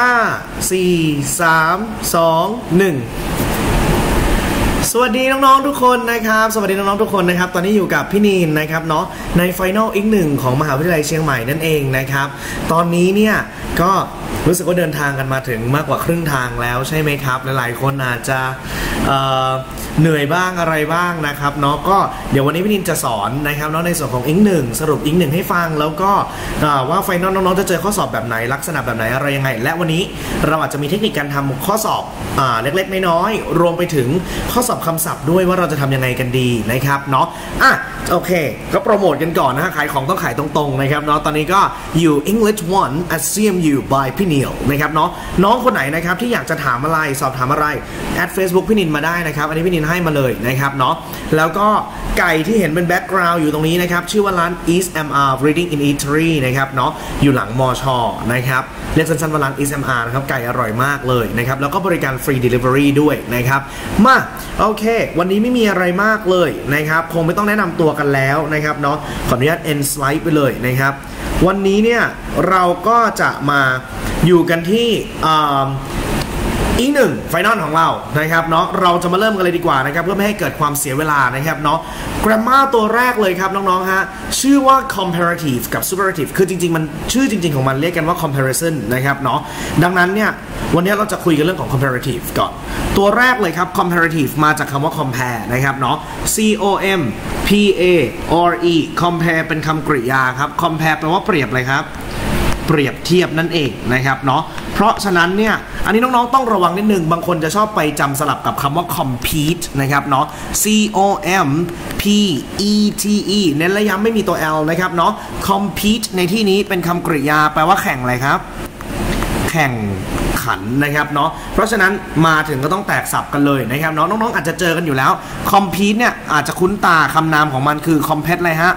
4 3 2 1สวัสดีน้องๆทุกคนนะครับสวัสดีน้องๆทุกคนนะครับตอนนี้อยู่กับพี่นีนนะครับเนาะในไฟนอลอีกหนึ่งของมหาวิทยาลัยเชียงใหม่นั่นเองนะครับตอนนี้เนี่ยก็รู้สึกว่าเดินทางกันมาถึงมากกว่าครึ่งทางแล้วใช่ไหมครับหลายๆคนอาจจะเหนื่อยบ้างอะไรบ้างนะครับเนาะก็เดี๋ยววันนี้พี่นินจะสอนนะครับเนาะในส่วนของอิงหนึ่งสรุปอิงหนึ่งให้ฟังแล้วก็ว่าไฟนอลน้องๆจะเจอข้อสอบแบบไหนลักษณะแบบไหนอะไรยังไงและวันนี้เราอาจจะมีเทคนิคการทำข้อสอบเล็กๆน้อยๆรวมไปถึงข้อสอบคำศัพท์ด้วยว่าเราจะทำยังไงกันดีนะครับเนาะโอเคก็โปรโมทกันก่อนนะฮะขายของต้องขายตรงๆนะครับเนาะตอนนี้ก็อยู่ English 1 at CMU by พี่นิลนะครับเนาะน้องคนไหนนะครับที่อยากจะถามอะไรสอบถามอะไรแอด Facebook พี่นินมาได้นะครับอันนี้พี่นินให้มาเลยนะครับเนาะแล้วก็ไก่ที่เห็นเป็นแบ็กกราวด์อยู่ตรงนี้นะครับชื่อว่าร้าน East MR Reading in Eatery นะครับเนาะอยู่หลังมอชนะครับเรียกสั้นๆว่าร้าน East MR นะครับไก่อร่อยมากเลยนะครับแล้วก็บริการฟรี Delivery ด้วยนะครับมาโอเควันนี้ไม่มีอะไรมากเลยนะครับคงไม่ต้องแนะนำตัวกันแล้วนะครับเนาะขออนุญาต end slide ไปเลยนะครับวันนี้เนี่ยเราก็จะมาอยู่กันที่อีกหนึ่งไฟนอลของเรานะครับเนาะเราจะมาเริ่มกันเลยดีกว่านะครับเพื่อไม่ให้เกิดความเสียเวลานะครับเนาะ grammar ตัวแรกเลยครับน้องๆฮะชื่อว่า comparative กับ superlative คือจริงๆมันชื่อจริงๆของมันเรียกกันว่า comparison นะครับเนาะดังนั้นเนี่ยวันนี้เราจะคุยกันเรื่องของ comparative ก่อนตัวแรกเลยครับ comparative มาจากคำว่า compare นะครับเนาะ C O M P A R E compare เป็นคำกริยาครับ compare แปลว่าเปรียบเลยครับเปรียบเทียบนั่นเองนะครับเนาะเพราะฉะนั้นเนี่ยอันนี้น้องๆต้องระวังนิดนึงบางคนจะชอบไปจำสลับกับคำว่า compete นะครับเนาะ C O M P E T E เน้นและย้ำไม่มีตัว L นะครับเนาะ compete ในที่นี้เป็นคำกริยาแปลว่าแข่งอะไรครับแข่งขันนะครับเนาะเพราะฉะนั้นมาถึงก็ต้องแตกสับกันเลยนะครับเนาะน้องๆอาจจะเจอกันอยู่แล้ว compete เนี่ยอาจจะคุ้นตาคำนามของมันคือ compete อะไรฮะ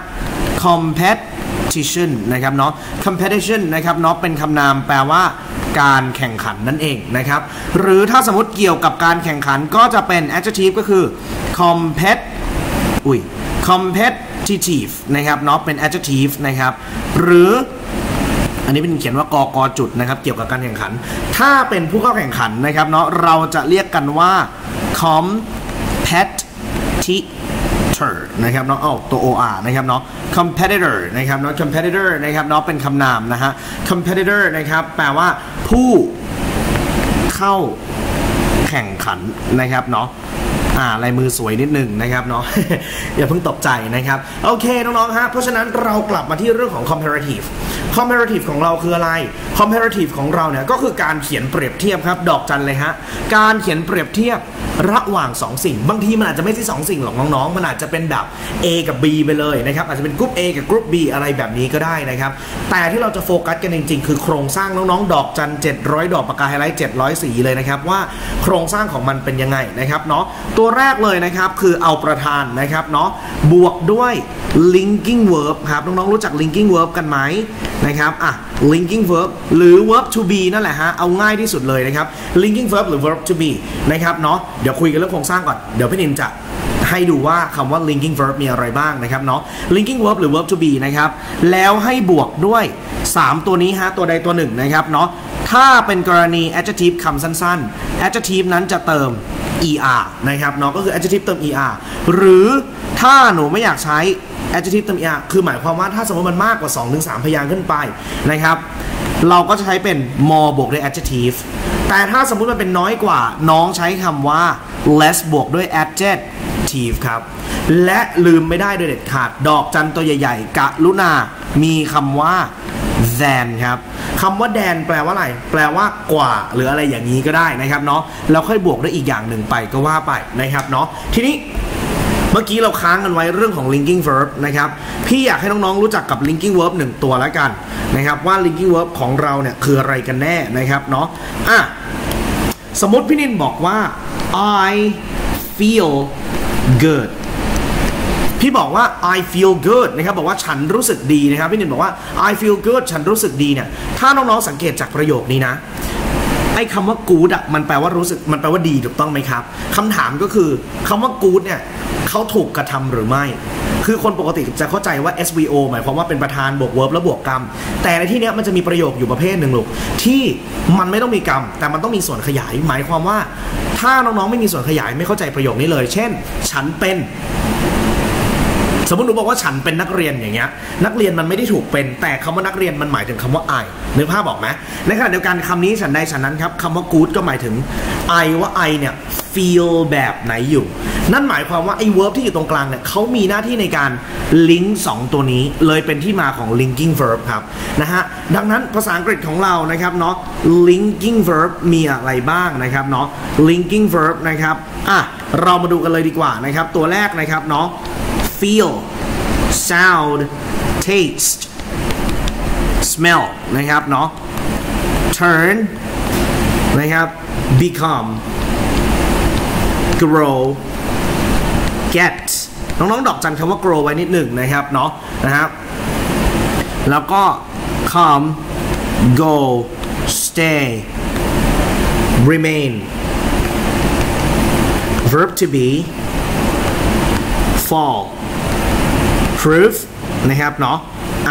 competition นะครับเนาะ competition นะครับเนาะเป็นคำนามแปลว่าการแข่งขันนั่นเองนะครับหรือถ้าสมมติเกี่ยวกับการแข่งขันก็จะเป็น adjective ก็คือ competitive นะครับเนาะเป็น adjective นะครับหรืออันนี้เป็นเขียนว่ากกจุดนะครับเกี่ยวกับการแข่งขันถ้าเป็นผู้เข้าแข่งขันนะครับเนาะเราจะเรียกกันว่า competitor นะครับเนาะตัว OR นะครับเนาะ competitor นะครับเนาะ competitor นะครับเนาะเป็นคำนามนะฮะ competitor นะครับแปลว่าผู้เข้าแข่งขันนะครับเนาะลายมือสวยนิดนึงนะครับเนาะ อย่าเพิ่งตกใจนะครับโอเคน้องๆฮะเพราะฉะนั้นเรากลับมาที่เรื่องของ comparative ของเราคืออะไร comparative ของเราเนี่ยก็คือการเขียนเปรียบเทียบครับดอกจันเลยฮะการเขียนเปรียบเทียบระหว่าง2สิ่งบางทีมันอาจจะไม่ใช่2สิ่งหรอกน้องๆมันอาจจะเป็นแบบ A กับ B ไปเลยนะครับอาจจะเป็นกรุ๊ป A กับกรุ๊ป B อะไรแบบนี้ก็ได้นะครับแต่ที่เราจะโฟกัสกันจริงๆคือโครงสร้างน้องๆดอกจัน700ดอกปากกาไฮไลท์700สีเลยนะครับว่าโครงสร้างของมันเป็นยังไงนะครับเนาะตัวแรกเลยนะครับคือเอาประธานนะครับเนาะบวกด้วย linking verb ครับน้องๆรู้จัก linking verb กันไหมนะครับlinking verb หรือ verb to be นั่นแหละฮะเอาง่ายที่สุดเลยนะครับ linking verb หรือ verb to be นะครับเนาะเดี๋ยวคุยกันเรื่องโครงสร้างก่อนเดี๋ยวพี่นินจะให้ดูว่าคำว่า linking verb มีอะไรบ้างนะครับเนาะ linking verb หรือ verb to be นะครับแล้วให้บวกด้วย3ตัวนี้ฮะตัวใดตัวหนึ่งนะครับเนาะถ้าเป็นกรณี adjective คำสั้นๆ adjective นั้นจะเติม er นะครับเนาะก็คือ adjective เติม er หรือถ้าหนูไม่อยากใช้ adjective เติม er คือหมายความว่าถ้าสมมติมันมากกว่า 2-3 พยางค์ขึ้นไปนะครับเราก็จะใช้เป็น more บวกด้วย adjective แต่ถ้าสมมุติมันเป็นน้อยกว่าน้องใช้คำว่า less บวกด้วย adjective ครับและลืมไม่ได้โดยเด็ดขาดดอกจันตัวใหญ่ๆกรุณามีคำว่า than ครับคำว่า than แปลว่าอะไรแปลว่ากว่าหรืออะไรอย่างนี้ก็ได้นะครับเนาะแล้วค่อยบวกด้วยอีกอย่างหนึ่งไปก็ว่าไปนะครับเนาะทีนี้เมื่อกี้เราค้างกันไว้เรื่องของ linking verb นะครับพี่อยากให้น้องๆรู้จักกับ linking verb 1ตัวแล้วกันนะครับว่า linking verb ของเราเนี่ยคืออะไรกันแน่นะครับเนาะสมมติพี่นินบอกว่า I feel good พี่บอกว่า I feel good นะครับบอกว่าฉันรู้สึกดีนะครับพี่นินบอกว่า I feel good ฉันรู้สึกดีเนี่ยถ้าน้องๆสังเกตจากประโยคนี้นะไอ้คำว่า good มันแปลว่ารู้สึกมันแปลว่าดีถูกต้องไหมครับคำถามก็คือคำว่า good เนี่ยเขาถูกกระทำหรือไม่คือคนปกติจะเข้าใจว่า SVO หมายความว่าเป็นประธานบวก verb แล้วบวกกรรมแต่ในที่นี้มันจะมีประโยคอยู่ประเภทหนึ่งลูกที่มันไม่ต้องมีกรรมแต่มันต้องมีส่วนขยายหมายความว่าถ้าน้องๆไม่มีส่วนขยายไม่เข้าใจประโยคนี้เลยเช่นฉันเป็นสมมติหนูบอกว่าฉันเป็นนักเรียนอย่างเงี้ยนักเรียนมันไม่ได้ถูกเป็นแต่คำว่านักเรียนมันหมายถึงคำว่า I นึกภาพออกไหมในขณะเดียวกันคำนี้ฉันใดฉันนั้นครับคำว่า good ก็หมายถึง I ว่า I เนี่ย feel แบบไหนอยู่นั่นหมายความว่าไอ้ verb ที่อยู่ตรงกลางเนี่ยเขามีหน้าที่ในการ link 2ตัวนี้เลยเป็นที่มาของ linking verb ครับนะฮะดังนั้นภาษาอังกฤษของเรานะครับเนาะ linking verb มีอะไรบ้างนะครับเนาะ linking verb นะครับเรามาดูกันเลยดีกว่านะครับตัวแรกนะครับเนาะfeel sound taste smell นะครับเนาะ turn นะครับ become grow get น้องๆดอกจันคำว่า grow ไว้นิดหนึ่งนะครับเนาะนะครับแล้วก็ come go stay remain verb to be fall proof นะครับเนาะ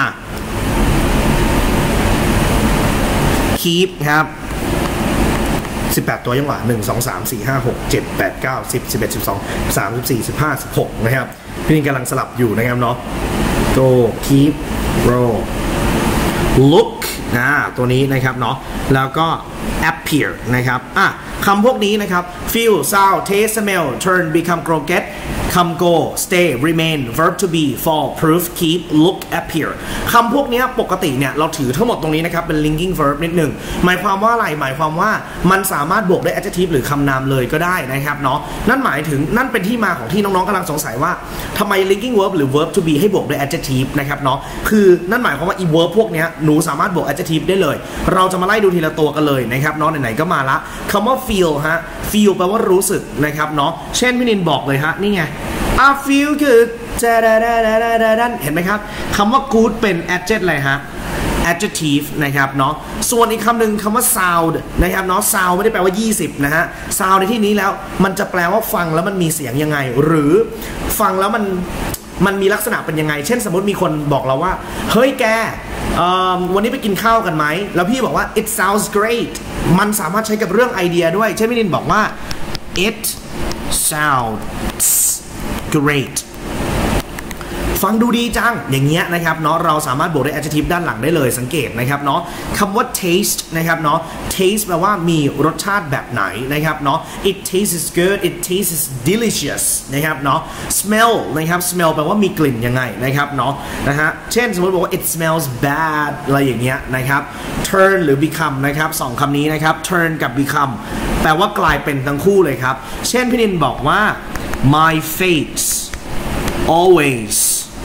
keep ครับ18ตัวยังหวะ1 2 3 4 5 6 7 8 9 10 11 12 13 14 15 16นะครับพี่นินกำลังสลับอยู่นะครับเนาะ go keep roll look ตัวนี้นะครับเนาะแล้วก็ appear นะครับคำพวกนี้นะครับ feel sound taste smell turn become grow get come go stay remain verb to be fall proof keep look appear คำพวกนี้ปกติเนี่ยเราถือทั้งหมดตรงนี้นะครับเป็น linking verb นิดหนึ่งหมายความว่าอะไรหมายความว่ามันสามารถบวกด้วย adjective หรือคำนามเลยก็ได้นะครับเนาะนั่นหมายถึงนั่นเป็นที่มาของที่น้องๆกำลังสงสัยว่าทำไม linking verb หรือ verb to be ให้บวกด้วย adjective นะครับเนาะคือนั่นหมายความว่า e verb พวกนี้หนูสามารถบวก adjective ได้เลยเราจะมาไล่ดูทีละตัวกันเลยนะครับเนาะไหนๆก็มาละคำว่า feel ฮะ feel แปลว่ารู้สึกนะครับเนาะเช่นพี่นินบอกเลยฮะนี่ไงI feel good เห็นไหมครับคำว่า good เป็น adjective อะไรฮะ adjective นะครับเนาะส่วนอีกคำหนึ่งคำว่า sound นะครับเนาะ sound ไม่ได้แปลว่า20นะฮะ sound ในที่นี้แล้วมันจะแปลว่าฟังแล้วมันมีเสียงยังไงหรือฟังแล้วมันมีลักษณะเป็นยังไงเช่นสมมติมีคนบอกเราว่าเฮ้ยแกวันนี้ไปกินข้าวกันไหมแล้วพี่บอกว่า it sounds great มันสามารถใช้กับเรื่องไอเดียด้วยเช่นพี่นินบอกว่า it sounds great ฟังดูดีจังอย่างเงี้ยนะครับเนาะเราสามารถบวกด้วย adjective ด้านหลังได้เลยสังเกตนะครับเนาะคำว่า taste นะครับเนาะ taste แปลว่ามีรสชาติแบบไหนนะครับเนาะ it tastes good it tastes delicious นะครับเนาะ smell นะครับ smell แปลว่ามีกลิ่นยังไงนะครับเนาะนะฮะเช่นสมมติบอกว่า it smells bad อะไรอย่างเงี้ยนะครับ turn หรือ become นะครับสองคำนี้นะครับ turn กับ become แปลว่ากลายเป็นทั้งคู่เลยครับเช่นพี่นินบอกว่า my face always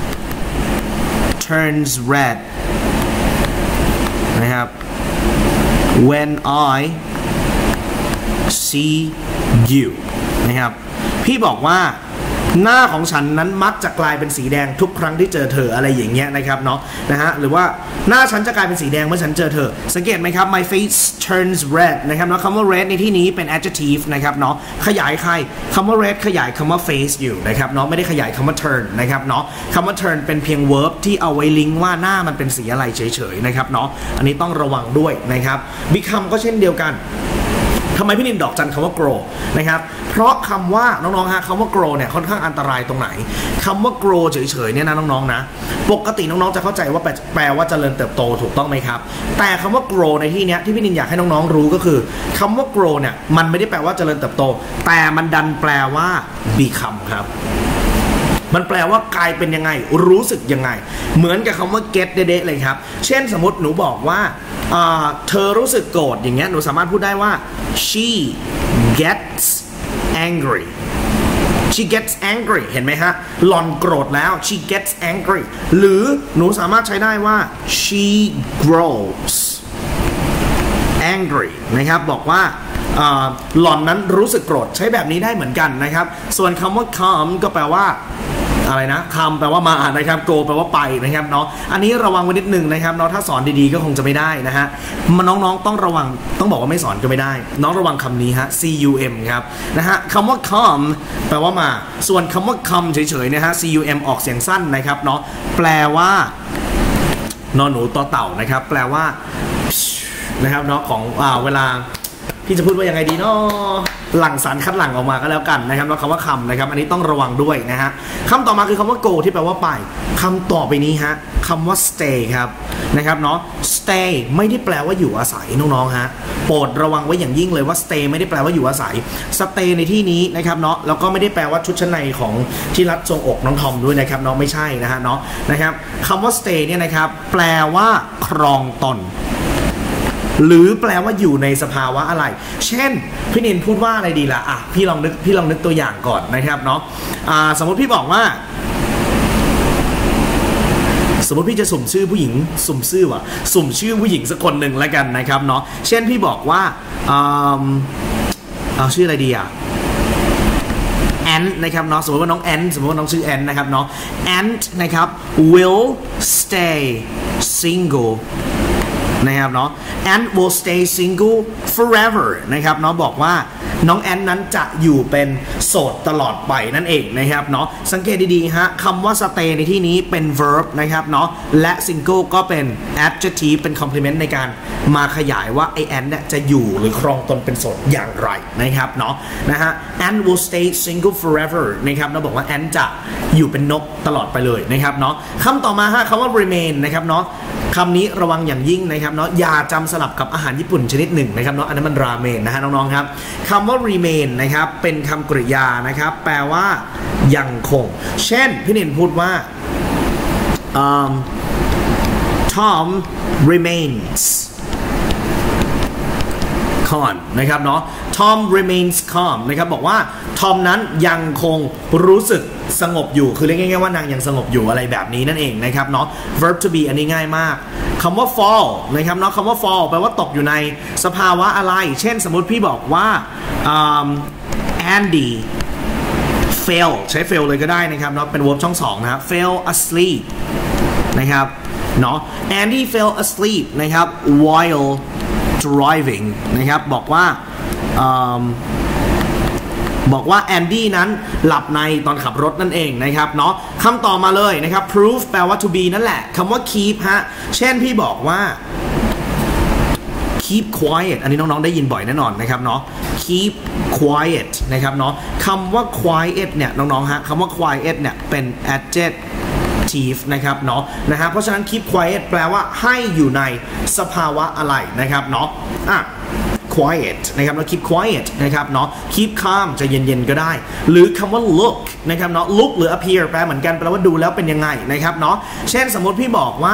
turns red นะครับ when I see you นะครับพี่บอกว่าหน้าของฉันนั้นมักจะกลายเป็นสีแดงทุกครั้งที่เจอเธออะไรอย่างเงี้ยนะครับเนาะนะฮะหรือว่าหน้าฉันจะกลายเป็นสีแดงเมื่อฉันเจอเธอสังเกตไหมครับ my face turns red นะครับเนาะคำว่า red ในที่นี้เป็น adjective นะครับเนาะขยายใครคำว่า red ขยายคำว่า face อยู่นะครับเนาะไม่ได้ขยายคำว่า turn นะครับเนาะคำว่า turn เป็นเพียง verb ที่เอาไว้ลิงก์ว่าหน้ามันเป็นสีอะไรเฉยๆนะครับเนาะอันนี้ต้องระวังด้วยนะครับ become ก็เช่นเดียวกันทำไมพี่นินดอกจันคำว่า grow นะครับเพราะคำว่าน้องๆฮะคำว่า grow เนี่ยค่อนข้างอันตรายตรงไหนคำว่า grow เฉยๆเนี่ยนะน้องๆนะปกติน้องๆจะเข้าใจว่าแปลว่าเจริญเติบโตถูกต้องไหมครับแต่คำว่า grow ในที่นี้ที่พี่นินอยากให้น้องๆรู้ก็คือคำว่า grow เนี่ยมันไม่ได้แปลว่าเจริญเติบโตแต่มันดันแปลว่า become ครับมันแปลว่ากลายเป็นยังไงรู้สึกยังไงเหมือนกับคำว่า get เด๊ะๆเลยครับเช่นสมมติหนูบอกว่าเธอรู้สึกโกรธอย่างเงี้ยหนูสามารถพูดได้ว่า she gets angry she gets angry เห็นไหมฮะหล่อนโกรธแล้ว she gets angry หรือหนูสามารถใช้ได้ว่า she grows angry นะครับบอกว่าหล่อนนั้นรู้สึกโกรธใช้แบบนี้ได้เหมือนกันนะครับส่วนคำว่า calm ก็แปลว่าอะไรนะคำแปลว่ามานะครับ go แปลว่าไปนะครับเนาะอันนี้ระวังไว้นิดนึงนะครับเนาะถ้าสอนดีๆก็คงจะไม่ได้นะฮะน้องๆต้องระวังต้องบอกว่าไม่สอนก็ไม่ได้น้องระวังคำนี้ฮะ cum ครับนะฮะคำว่า come แปลว่ามาส่วนคำว่า come เฉยๆนะฮะ cum ออกเสียงสั้นนะครับเนาะแปลว่านอนหนูต่อเต่านะครับแปลว่านะครับเนาะของเวลาพี่จะพูดว่ายังไงดีเนาะหลั่งสารคัดหลั่งออกมาก็แล้วกันนะครับแล้วคำว่าคำนะครับอันนี้ต้องระวังด้วยนะฮะคำต่อมาคือคำว่า go ที่แปลว่าไปคำต่อไปนี้ฮะคำว่า stay ครับนะครับเนาะ stay ไม่ได้แปลว่าอยู่อาศัยน้องๆฮะโปรดระวังไว้อย่างยิ่งเลยว่า stay ไม่ได้แปลว่าอยู่อาศัย stay ในที่นี้นะครับเนาะแล้วก็ไม่ได้แปลว่าชุดชั้นในของที่รัดทรงอกน้องทอมด้วยนะครับเนาะไม่ใช่นะฮะเนาะนะครับคำว่า stay เนี่ยนะครับแปลว่าครองตนหรือแปลว่าอยู่ในสภาวะอะไรเช่นพี่นินพูดว่าอะไรดีล่ะพี่ลองนึกตัวอย่างก่อนนะครับเนาะสมมติพี่บอกว่าสมมติพี่จะสุ่มชื่อผู้หญิงสุ่มชื่อผู้หญิงสักคนหนึ่งแล้วกันนะครับเนาะเช่นพี่บอกว่าเอาชื่ออะไรดีแอนนะครับเนาะสมมติว่าน้องแอนสมมติว่าน้องชื่อแอนนะครับเนาะแอนนะครับ will stay singleนะครับเนาะ and will stay single forever นะครับเนาะบอกว่าน้องแอนนั้นจะอยู่เป็นโสดตลอดไปนั่นเองนะครับเนาะสังเกตดีๆฮะคำว่า stay ในที่นี้เป็น verb นะครับเนาะและ single ก็เป็น adjective เป็น complement ในการมาขยายว่าไอแอนเนี่ยจะอยู่หรือครองตนเป็นโสดอย่างไรนะครับเนาะนะฮะ and will stay single forever นะครับเราบอกว่าแอนจะอยู่เป็นนกตลอดไปเลยนะครับเนาะคำต่อมาฮะคำว่า remain นะครับเนาะคำนี้ระวังอย่างยิ่งนะครับเนาะอย่าจำสลับกับอาหารญี่ปุ่นชนิดหนึ่งนะครับเนาะอันนั้นมันราเมนนะฮะน้องๆครับคำว่า remain นะครับเป็นคำกริยานะครับแปลว่ายังคงเช่นพี่นินพูดว่าTom remains calm นะครับเนาะ Tom remains calm นะครับบอกว่าทอมนั้นยังคงรู้สึกสงบอยู่คือเรียกง่ายๆว่านางยังสงบอยู่อะไรแบบนี้นั่นเองนะครับเนาะ verb to be อันนี้ง่ายมากคำว่า fall นะครับเนาะคำว่า fall แปลว่าตกอยู่ในสภาวะอะไรเช่นสมมุติพี่บอกว่าAndy fell ใช้ fell เลยก็ได้นะครับเนาะเป็น verb ช่องสองนะครับ fell asleep นะครับเนาะ Andy fell asleep นะครับ while driving นะครับบอกว่าแอนดี้นั้นหลับในตอนขับรถนั่นเองนะครับเนาะคำต่อมาเลยนะครับ proof แปลว่า to be นั่นแหละคำว่า keep ฮะเช่นพี่บอกว่า keep quiet อันนี้น้องๆได้ยินบ่อยแน่นอนนะครับเนาะ keep quiet นะครับเนาะคำว่า quiet เนี่ยน้องๆฮะคำว่า quiet เนี่ยเป็น adjective นะครับเนาะเพราะฉะนั้น keep quiet แปลว่าให้อยู่ในสภาวะอะไรนะครับเนาะquiet นะครับแล้ว keep quiet นะครับเนาะ keep calm จะเย็นๆก็ได้หรือคำว่า look นะครับเนาะ look หรือ appear แปลเหมือนกันแปลว่าดูแล้วเป็นยังไงนะครับเนาะเช่นสมมติพี่บอกว่า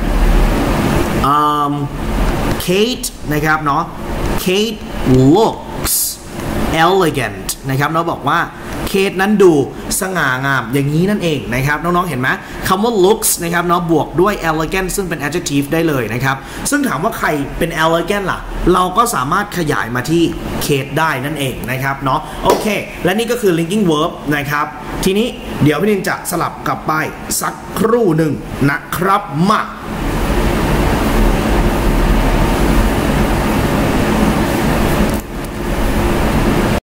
Kate นะครับเนาะ Kate looks elegant นะครับเราบอกว่าเคทนั้นดูสง่างามอย่างนี้นั่นเองนะครับน้องๆเห็นไหมคำว่า looks นะครับเนาะบวกด้วย elegant ซึ่งเป็น adjective ได้เลยนะครับซึ่งถามว่าใครเป็น elegant ล่ะเราก็สามารถขยายมาที่เคทได้นั่นเองนะครับเนาะโอเคและนี่ก็คือ linking verb นะครับทีนี้เดี๋ยวพี่นินจะสลับกลับไปสักครู่หนึ่งนะครับมา